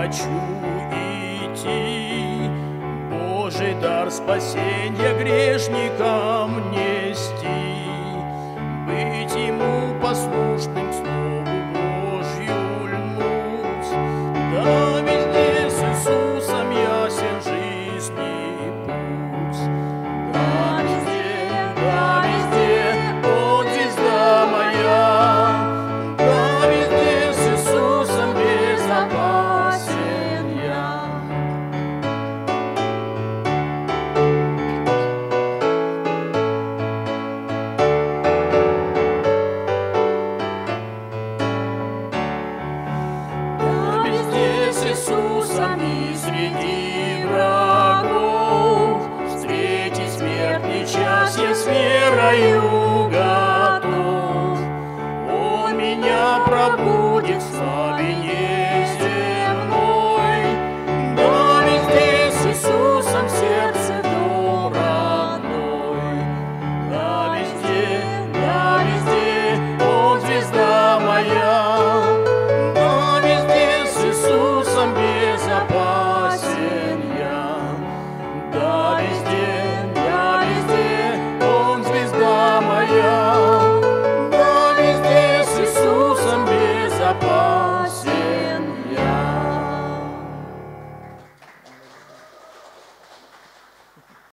хочу идти, Божий дар спасенья грешникам нести, быть Ему послушным, Слову Божью льнуть. Да везде с Иисусом ясен жизни путь. Да везде, Он звезда моя, да везде с Иисусом безопасен я. Да везде с Иисусом и среди врагов, встретить смертный час я с верою готов. Он меня пробудит в славе